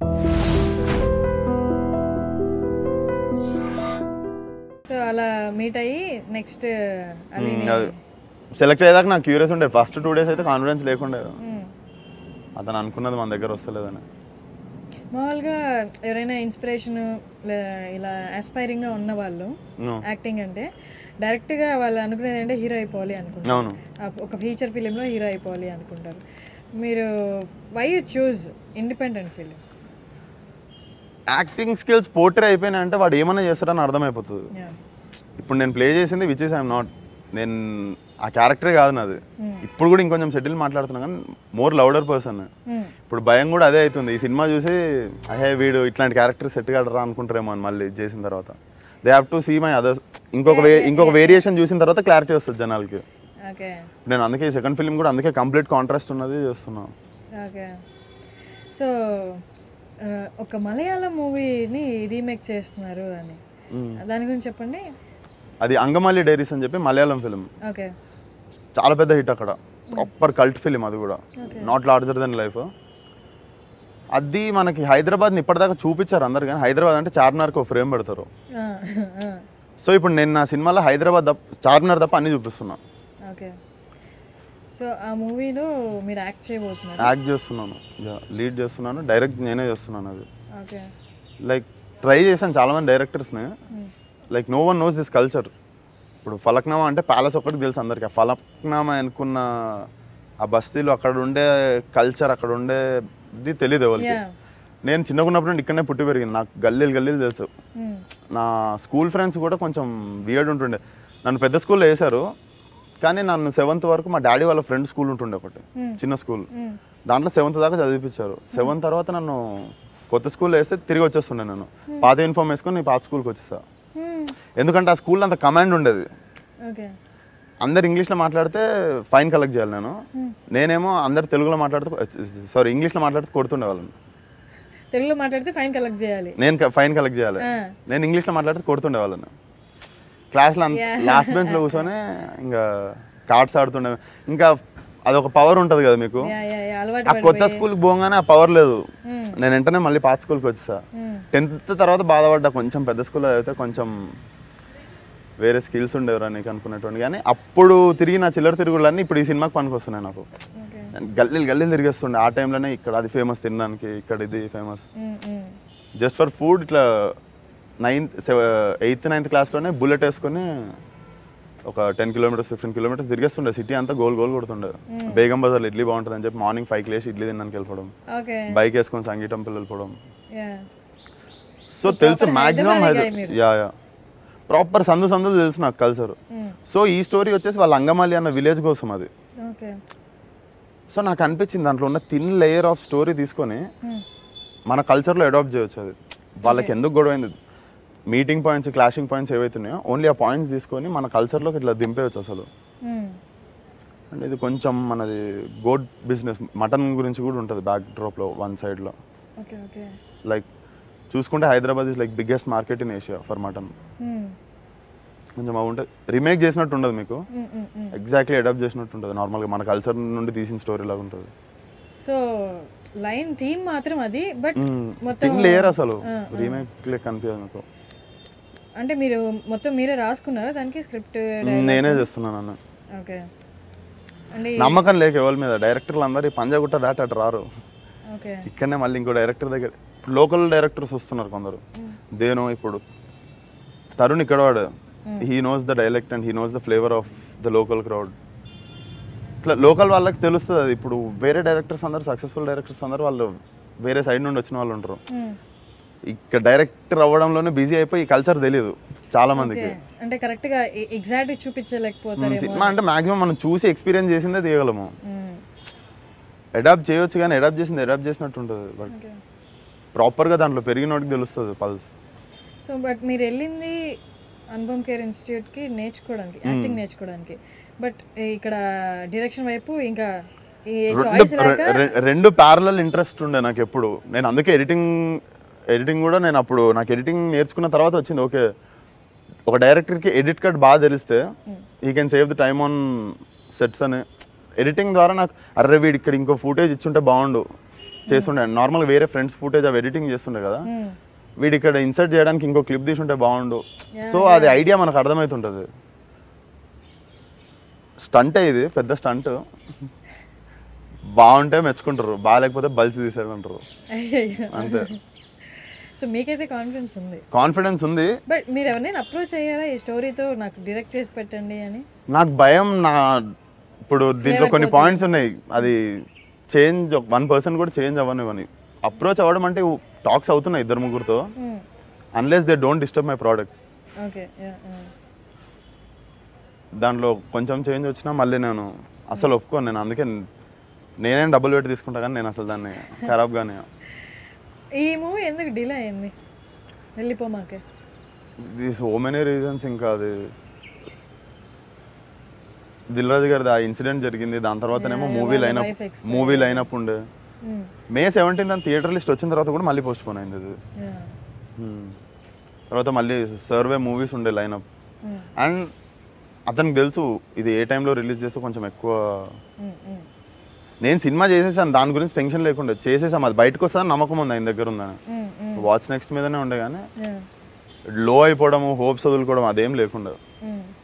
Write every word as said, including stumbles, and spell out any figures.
So అలా meet అయ్యి next select అయ్యేదాకా నాకు క్యూరియస్ ఉండే. ఫస్ట్ టూ డేస్ అయితే కాన్ఫిడెన్స్ లేకుండే, అతను అనుకున్నది మన దగ్గర వస్తలేదని. మామూలుగా ఎవరైనా ఇన్స్పిరేషన్ ఇలా ఆస్పైరింగ్ గా ఉన్న వాళ్ళు యాక్టింగ్ అంటే డైరెక్ట్ గా వాళ్ళు అనుకునేది అంటే హీరో అయిపోవాలి అనుకుంటారు, ఒక ఫీచర్ ఫిలిం లో హీరో అయిపోవాలి అనుకుంటారు. మీరు why you choose independent film? Acting skills portray అయిపోయినాయి అంటే వాడు ఏమైనా చేస్తాడని అర్థమైపోతుంది. ఇప్పుడు నేను ప్లే చేసింది విచ్ ఇస్ ఐఎమ్ నాట్, నేను ఆ క్యారెక్టరే కాదు నాది. ఇప్పుడు కూడా ఇంకొంచెం సెటిల్ మాట్లాడుతున్నా కానీ మోర్ లౌడర్ పర్సన్. ఇప్పుడు భయం కూడా అదే అవుతుంది. ఈ సినిమా చూసి అహే వీడు ఇట్లాంటి క్యారెక్టర్ సెట్ కాడరా అనుకుంటారేమో అని మళ్ళీ చేసిన తర్వాత. They have to see my others, ఇంకొక వే ఇంకొక వేరియేషన్ చూసిన తర్వాత క్లారిటీ వస్తుంది జనాలకి. నేను అందుకే ఈ సెకండ్ ఫిల్మ్ కూడా అందుకే కంప్లీట్ కాంట్రాస్ట్ ఉన్నది చేస్తున్నా. ఓకే, సో ఒక మలయాళం మూవీని రీమేక్ చేస్తున్నారు అని, దాని గురించి చెప్పండి. అది అంగమాలి డైరీస్ అని చెప్పి మలయాళం ఫిల్మ్. ఓకే, చాలా పెద్ద హిట్ అక్కడ, ప్రాపర్ కల్ట్ ఫిలిం. అది కూడా నాట్ లార్జర్ దెన్ లైఫ్. అది మనకి హైదరాబాద్ని ఇప్పటిదాకా చూపించారు అందరు, కానీ హైదరాబాద్ అంటే చార్మినార్కి ఒక ఫ్రేమ్ పెడతారు. సో ఇప్పుడు నేను నా సినిమాలో హైదరాబాద్ తప్ప చార్మినార్ తప్ప అన్ని చూపిస్తున్నా. ఓకే, సో ఆ మూవీలో మీరు యాక్ట్ చేయబోతున్నారు? యాక్ట్ చేస్తున్నాను, లీడ్ చేస్తున్నాను, డైరెక్ట్ నేనే చేస్తున్నాను. అది ఓకే, లైక్ ట్రై చేశాను చాలా మంది డైరెక్టర్స్ని, like no one knows this culture. ఇప్పుడు ఫలక్నామా అంటే ప్యాలెస్ ఒక్కటి తెలుసు అందరికి. ఆ ఫలక్నామా అనుకున్న ఆ బస్తీలో అక్కడ ఉండే కల్చర్, అక్కడ ఉండేది తెలియదు ఎవరికి. నేను చిన్నగా ఉన్నప్పుడు నుండి ఇక్కడనే పుట్టి పెరిగింది, నాకు గల్లీలు గల్లీలు తెలుసు. నా స్కూల్ ఫ్రెండ్స్ కూడా కొంచెం వియర్డ్ ఉంటుండే. నన్ను పెద్ద స్కూల్లో వేశారు, కానీ నన్ను సెవెంత్ వరకు మా డాడీ వాళ్ళ ఫ్రెండ్ స్కూల్ ఉంటుండే, ఒకటి చిన్న స్కూల్. దాంట్లో సెవెంత్ దాకా చదివిపించారు. సెవెంత్ తర్వాత నన్ను కొత్త స్కూల్లో వేస్తే తిరిగి వచ్చేస్తుండే. నేను పాత యూనిఫామ్ వేసుకొని నేను పాత స్కూల్కి వచ్చేసా. ఎందుకంటే ఆ స్కూల్లో అంత కమాండ్ ఉండేది. అందరు ఇంగ్లీష్లో మాట్లాడితే ఫైన్ కలెక్ట్ చేయాలి నేను, నేనేమో అందరు తెలుగులో మాట్లాడితే సారీ ఇంగ్లీష్లో మాట్లాడితే కొడుతుండే వాళ్ళని. తెలుగులో మాట్లాడితే ఫైన్ కలెక్ట్ చేయాలి, నేను ఫైన్ కలెక్ట్ చేయాలి. నేను ఇంగ్లీష్లో మాట్లాడితే కొడుతుండే వాళ్ళని. క్లాస్లో లాస్ట్ బెంచ్లో కూర్చొని ఇంకా కార్డ్స్ ఆడుతుండే. ఇంకా అదొక పవర్ ఉంటుంది కదా మీకు. ఆ కొత్త స్కూల్కి పోగానే ఆ పవర్ లేదు. నేను వెంటనే మళ్ళీ పాత స్కూల్కి వచ్చేసా. టెన్త్ తర్వాత బాధపడ్డా, కొంచెం పెద్ద స్కూల్లో అయితే కొంచెం వేరే స్కిల్స్ ఉండేవరా నీకు అనుకునేటువంటి. కానీ అప్పుడు తిరిగి నా చిల్లర తిరుగుళ్ళన్నీ ఇప్పుడు ఈ సినిమాకి పనికి వస్తున్నాయి నాకు. గల్లీలు గల్లీలు తిరిగేస్తుండే ఆ టైంలోనే. ఇక్కడ అది ఫేమస్ తినడానికి, ఇక్కడ ఇది ఫేమస్ జస్ట్ ఫర్ ఫుడ్. ఇట్లా నైన్త్ ఎయిత్ నైన్త్ క్లాస్లోనే బుల్లెట్ వేసుకొని ఒక టెన్ కిలోమీటర్స్ ఫిఫ్టీన్ కిలోమీటర్స్ తిరిగేస్తుండే. సిటీ అంతా గోల్ గోల్ కొడుతుండే. బేగం బజార్లో ఇడ్లీ బాగుంటుంది అని చెప్పి మార్నింగ్ ఫైవ్ లేసి ఇడ్లీ తినడానికి వెళ్ళిపోవడం, బైక్ వేసుకొని సంగీతం పిల్లలు వెళ్ళిపోవడం. సో తెలుసు మ్యాక్సిమం యా యా ప్రాపర్ సందు సందులు తెలుసు నాకు కల్చర్. సో ఈ స్టోరీ వచ్చేసి వాళ్ళ అంగమాలి అన్న విలేజ్ కోసం అది. సో నాకు అనిపించింది దాంట్లో ఉన్న థిన్ లేయర్ ఆఫ్ స్టోరీ తీసుకొని మన కల్చర్లో అడాప్ట్ చేయొచ్చు. అది వాళ్ళకి ఎందుకు గొడవైంది, మీటింగ్ పాయింట్స్ క్లాషింగ్ పాయింట్స్ ఏవైతున్నాయో ఓన్లీ ఆ పాయింట్స్ తీసుకొని మన కల్చర్లోకి ఇట్లా దింపేయచ్చు అసలు. అండ్ ఇది కొంచెం మనది గోడ్ బిజినెస్, మటన్ గురించి కూడా ఉంటుంది బ్యాక్ డ్రాప్లో వన్ సైడ్లో. లైక్ చూసుకుంటే Hyderabad is like biggest market in Asia for mutton. కొంచెం అవి ఉంటుంది, రిమేక్ చేసినట్టు ఉండదు మీకు, ఎగ్జాక్ట్లీ అడాప్ట్ చేసినట్టు ఉంటుంది. నార్మల్గా మన కల్చర్ నుండి తీసిన స్టోరీ లాగా ఉంటుంది. సో లైన్ థీమ్ మాత్రం అది, బట్ మొత్తం లేయర్ అసలు రీమేక్ లెక్క కనిపించదు నాకు. అంటే మీరు మొత్తం మీరే రాసుకున్నారా దానికి స్క్రిప్ట్? నేనే చేస్తున్నాను అన్న. ఓకే, నమ్మకం లేక ఎవరి మీద. డైరెక్టర్లు అందరు ఈ పంజాగుట్ట దాటి అటు రారు. ఇక్కడనే మళ్ళీ ఇంకో డైరెక్టర్ దగ్గర లోకల్ డైరెక్టర్స్ వస్తున్నారు కొందరు. దేనో ఇప్పుడు తరుణ్ ఇక్కడ వాడు, he knows the dialect and he knows the flavour of the local crowd. ఇట్లా లోకల్ వాళ్ళకి తెలుస్తుంది అది. ఇప్పుడు వేరే డైరెక్టర్స్ అందరు సక్సెస్ఫుల్ డైరెక్టర్స్ అందరు వాళ్ళు వేరే సైడ్ నుండి వచ్చిన వాళ్ళు ఉంటారు. ఇక్కడ డైరెక్టర్ అవ్వడంలోనే బిజీ అయిపోయి ఈ కల్చర్ తెలియదు చాలా మందికి. అంటే కరెక్ట్ గా ఎగ్జాక్ట్ చూపించలేకపోతారు. సినిమా అంటే మాక్సిమం మనం చూసి ఎక్స్పీరియన్స్ చేసిందే తీయగలము. అడాప్ట్ చేయొచ్చు కానీ అడాప్ట్ చేసింది అడాప్ట్ చేసినట్టు ఉంటుంది. బట్ ప్రాపర్గా దాంట్లో పెరిగినోటికి తెలుస్తుంది పల్స్. సో బట్ మీరు వెళ్ళింది అనుపమ్ ఖేర్ ఇన్స్టిట్యూట్కి నేర్చుకోవడానికి, యాక్టింగ్ నేర్చుకోవడానికి. బట్ ఇక్కడ డైరెక్షన్ వైపు ఇంకా రెండు ప్యారలల్ ఇంట్రెస్ట్ ఉండే నాకు ఎప్పుడు. నేను అందుకే ఎడిటింగ్ ఎడిటింగ్ కూడా నేను అప్పుడు నాకు ఎడిటింగ్ నేర్చుకున్న తర్వాత వచ్చింది. ఓకే, ఒక డైరెక్టర్కి ఎడిట్ కట్ బాగా తెలిస్తే he can save the time on sets అని. ఎడిటింగ్ ద్వారా నాకు అర్రే వీడి ఇక్కడ ఇంకో ఫుటేజ్ ఇచ్చుంటే బాగుండు, చేస్తుండే నార్మల్గా వేరే ఫ్రెండ్స్ ఫుటేజ్ అవి ఎడిటింగ్ చేస్తుండే కదా, వీడు ఇక్కడ ఇన్సర్ట్ చేయడానికి ఇంకో క్లిప్ తీసుంటే బాగుండు. సో అది ఐడియా మనకు అర్థమవుతుంటుంది. స్టంట్ ఇది పెద్ద స్టంట్, బాగుంటే మెచ్చుకుంటారు, బాగాలేకపోతే బలిసి తీసేయాలంటారు అంతే. సో మీకైతే కాన్ఫిడెన్స్ ఉంది? కాన్ఫిడెన్స్ ఉంది. బట్ మీరు ఎవరైనా అప్రోచ్ అయ్యారా ఈ స్టోరీతో నాకు డైరెక్ట్ చేసి పెట్టండి అని? నాకు భయం. నా ఇప్పుడు దీంట్లో కొన్ని పాయింట్స్ ఉన్నాయి, అది చేంజ్ వన్ పర్సన్ కూడా చేంజ్ అవ్వనివ్వని. అప్రోచ్ అవ్వడం అంటే టాక్స్ అవుతున్నాయి ఇద్దరు ముగ్గురుతో, unless they don't disturb my product. Okay, దాంట్లో కొంచెం చేంజ్ వచ్చినా మళ్ళీ నేను అసలు ఒప్పుకోను. నేను అందుకే నేనేం డబ్బులు పెట్టి తీసుకుంటా, కానీ నేను అసలు దాన్ని ఖరాబ్గానే. ఈ మూవీ ఎందుకు డిలే అయింది వెళ్ళిపోమాకే? The so many reasons. ఇంకా అది దిల్ రాజు గారిది ఆ ఇన్సిడెంట్ జరిగింది, దాని తర్వాతనేమో మూవీ లైనప్ మూవీ లైనప్ ఉండే. మే సెవెంటీన్త్ అని థియేటర్ లిస్ట్ వచ్చిన తర్వాత కూడా మళ్ళీ పోస్ట్ పోన్ అయింది అది. తర్వాత మళ్ళీ సర్వే మూవీస్ ఉండే లైనప్. అండ్ అతనికి తెలుసు ఇది ఏ టైంలో రిలీజ్ చేస్తే కొంచెం ఎక్కువ. నేను సినిమా చేసేసాను, దాని గురించి టెన్షన్ లేకుండా చేసేసాం. అది బయటకు వస్తుందని నమ్మకం ఉంది, ఆయన దగ్గర ఉందని. వాచ్ నెక్స్ట్ మీదనే ఉండే, కానీ లో అయిపోవడము, హోప్స్ వదులుకోవడం అదేం లేకుండా.